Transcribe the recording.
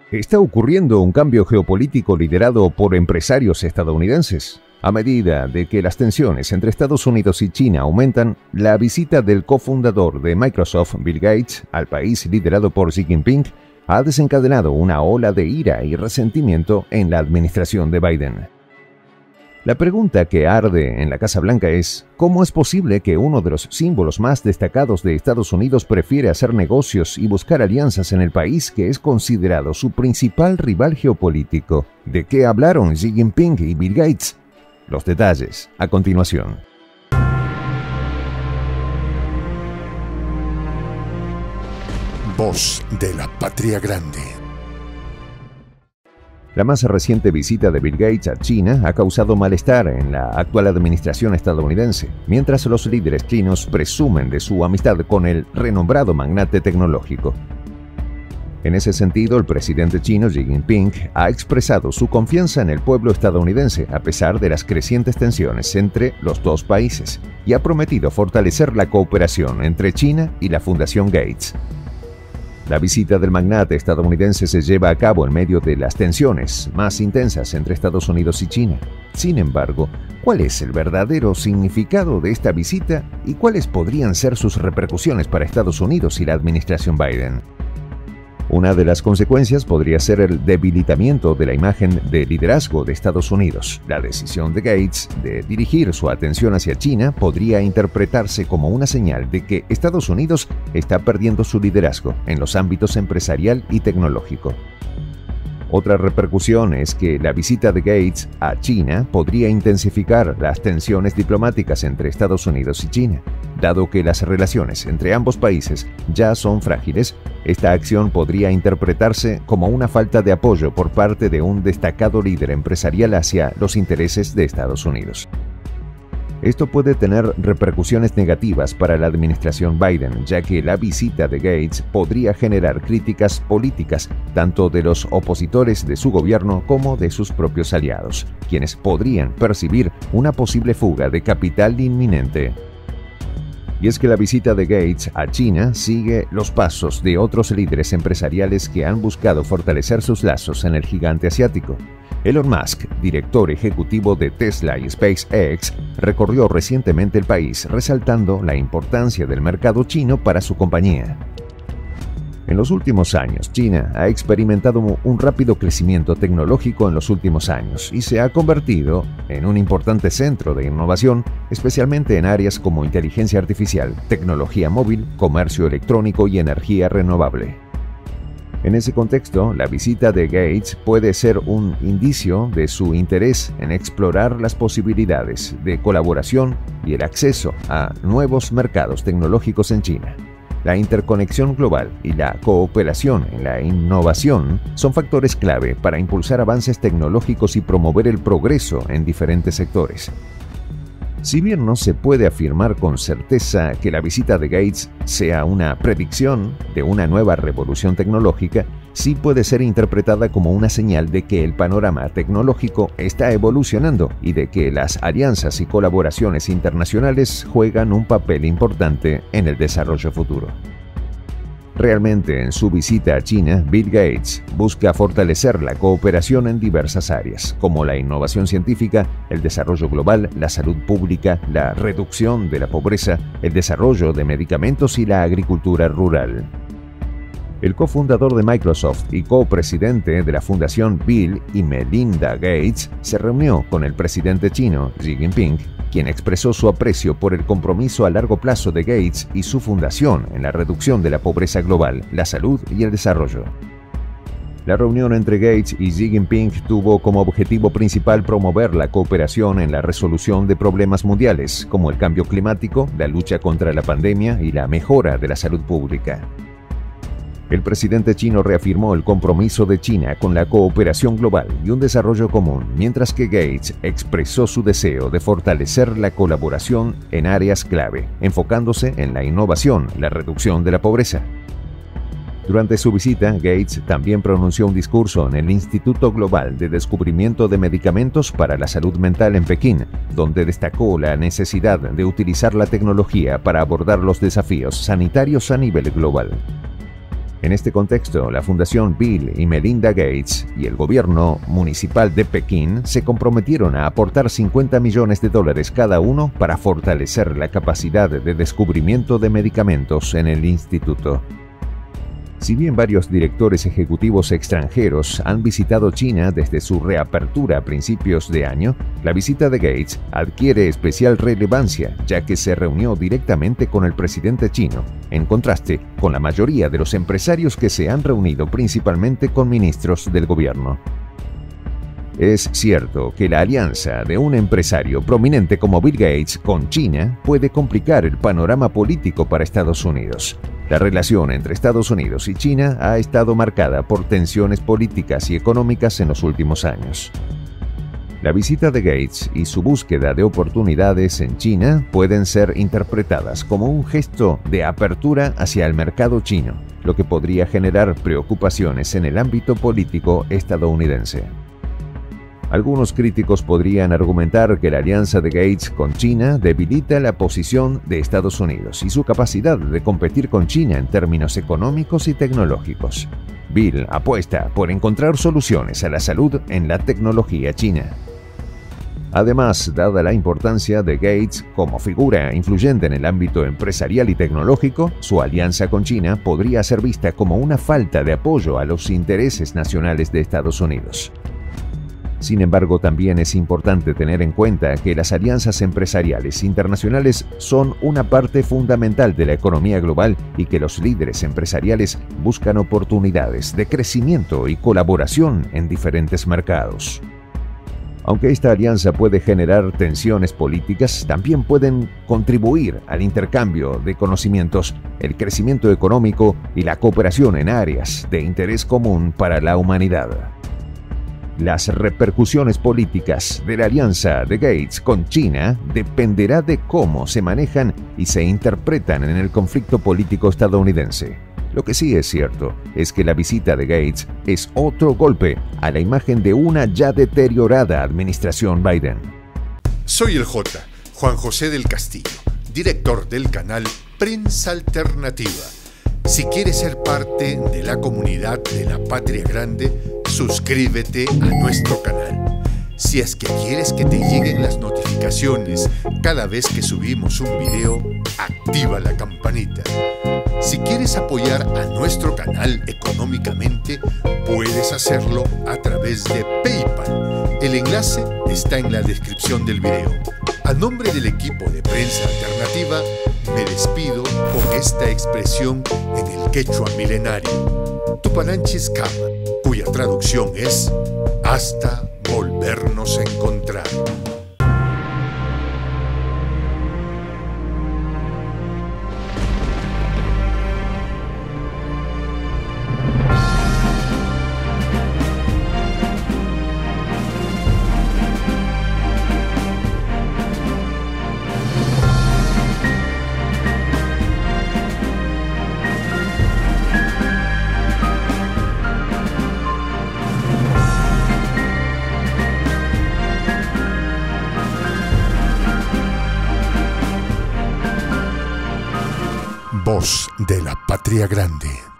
Está ocurriendo un cambio geopolítico liderado por empresarios estadounidenses. A medida de que las tensiones entre Estados Unidos y China aumentan, la visita del cofundador de Microsoft, Bill Gates, al país liderado por Xi Jinping, ha desencadenado una ola de ira y resentimiento en la administración de Biden. La pregunta que arde en la Casa Blanca es, ¿cómo es posible que uno de los símbolos más destacados de Estados Unidos prefiere hacer negocios y buscar alianzas en el país que es considerado su principal rival geopolítico? ¿De qué hablaron Xi Jinping y Bill Gates? Los detalles, a continuación. Voz de la Patria Grande. La más reciente visita de Bill Gates a China ha causado malestar en la actual administración estadounidense, mientras los líderes chinos presumen de su amistad con el renombrado magnate tecnológico. En ese sentido, el presidente chino Xi Jinping ha expresado su confianza en el pueblo estadounidense a pesar de las crecientes tensiones entre los dos países y ha prometido fortalecer la cooperación entre China y la Fundación Gates. La visita del magnate estadounidense se lleva a cabo en medio de las tensiones más intensas entre Estados Unidos y China. Sin embargo, ¿cuál es el verdadero significado de esta visita y cuáles podrían ser sus repercusiones para Estados Unidos y la administración Biden? Una de las consecuencias podría ser el debilitamiento de la imagen de liderazgo de Estados Unidos. La decisión de Gates de dirigir su atención hacia China podría interpretarse como una señal de que Estados Unidos está perdiendo su liderazgo en los ámbitos empresarial y tecnológico. Otra repercusión es que la visita de Gates a China podría intensificar las tensiones diplomáticas entre Estados Unidos y China. Dado que las relaciones entre ambos países ya son frágiles, esta acción podría interpretarse como una falta de apoyo por parte de un destacado líder empresarial hacia los intereses de Estados Unidos. Esto puede tener repercusiones negativas para la administración Biden, ya que la visita de Gates podría generar críticas políticas tanto de los opositores de su gobierno como de sus propios aliados, quienes podrían percibir una posible fuga de capital inminente. Y es que la visita de Gates a China sigue los pasos de otros líderes empresariales que han buscado fortalecer sus lazos en el gigante asiático. Elon Musk, director ejecutivo de Tesla y SpaceX, recorrió recientemente el país, resaltando la importancia del mercado chino para su compañía. En los últimos años, China ha experimentado un rápido crecimiento tecnológico en los últimos años y se ha convertido en un importante centro de innovación, especialmente en áreas como inteligencia artificial, tecnología móvil, comercio electrónico y energía renovable. En ese contexto, la visita de Gates puede ser un indicio de su interés en explorar las posibilidades de colaboración y el acceso a nuevos mercados tecnológicos en China. La interconexión global y la cooperación en la innovación son factores clave para impulsar avances tecnológicos y promover el progreso en diferentes sectores. Si bien no se puede afirmar con certeza que la visita de Gates sea una predicción de una nueva revolución tecnológica, sí puede ser interpretada como una señal de que el panorama tecnológico está evolucionando y de que las alianzas y colaboraciones internacionales juegan un papel importante en el desarrollo futuro. Realmente, en su visita a China, Bill Gates busca fortalecer la cooperación en diversas áreas, como la innovación científica, el desarrollo global, la salud pública, la reducción de la pobreza, el desarrollo de medicamentos y la agricultura rural. El cofundador de Microsoft y copresidente de la Fundación Bill y Melinda Gates se reunió con el presidente chino Xi Jinping, quien expresó su aprecio por el compromiso a largo plazo de Gates y su fundación en la reducción de la pobreza global, la salud y el desarrollo. La reunión entre Gates y Xi Jinping tuvo como objetivo principal promover la cooperación en la resolución de problemas mundiales, como el cambio climático, la lucha contra la pandemia y la mejora de la salud pública. El presidente chino reafirmó el compromiso de China con la cooperación global y un desarrollo común, mientras que Gates expresó su deseo de fortalecer la colaboración en áreas clave, enfocándose en la innovación, la reducción de la pobreza. Durante su visita, Gates también pronunció un discurso en el Instituto Global de Descubrimiento de Medicamentos para la Salud Mental en Pekín, donde destacó la necesidad de utilizar la tecnología para abordar los desafíos sanitarios a nivel global. En este contexto, la Fundación Bill y Melinda Gates y el gobierno municipal de Pekín se comprometieron a aportar $50 millones cada uno para fortalecer la capacidad de descubrimiento de medicamentos en el instituto. Si bien varios directores ejecutivos extranjeros han visitado China desde su reapertura a principios de año, la visita de Gates adquiere especial relevancia, ya que se reunió directamente con el presidente chino, en contraste con la mayoría de los empresarios que se han reunido principalmente con ministros del gobierno. Es cierto que la alianza de un empresario prominente como Bill Gates con China puede complicar el panorama político para Estados Unidos. La relación entre Estados Unidos y China ha estado marcada por tensiones políticas y económicas en los últimos años. La visita de Gates y su búsqueda de oportunidades en China pueden ser interpretadas como un gesto de apertura hacia el mercado chino, lo que podría generar preocupaciones en el ámbito político estadounidense. Algunos críticos podrían argumentar que la alianza de Gates con China debilita la posición de Estados Unidos y su capacidad de competir con China en términos económicos y tecnológicos. Bill apuesta por encontrar soluciones a la salud en la tecnología china. Además, dada la importancia de Gates como figura influyente en el ámbito empresarial y tecnológico, su alianza con China podría ser vista como una falta de apoyo a los intereses nacionales de Estados Unidos. Sin embargo, también es importante tener en cuenta que las alianzas empresariales internacionales son una parte fundamental de la economía global y que los líderes empresariales buscan oportunidades de crecimiento y colaboración en diferentes mercados. Aunque esta alianza puede generar tensiones políticas, también pueden contribuir al intercambio de conocimientos, el crecimiento económico y la cooperación en áreas de interés común para la humanidad. Las repercusiones políticas de la alianza de Gates con China dependerá de cómo se manejan y se interpretan en el conflicto político estadounidense. Lo que sí es cierto es que la visita de Gates es otro golpe a la imagen de una ya deteriorada administración Biden. Soy el J, Juan José del Castillo, director del canal Prensa Alternativa. Si quieres ser parte de la comunidad de la Patria Grande, suscríbete a nuestro canal. Si es que quieres que te lleguen las notificaciones cada vez que subimos un video, activa la campanita. Si quieres apoyar a nuestro canal económicamente, puedes hacerlo a través de PayPal. El enlace está en la descripción del video. A nombre del equipo de Prensa Alternativa, me despido con esta expresión en el quechua milenario, Tupananchis Kama, cuya traducción es hasta volvernos a encontrar. Voz de la Patria Grande.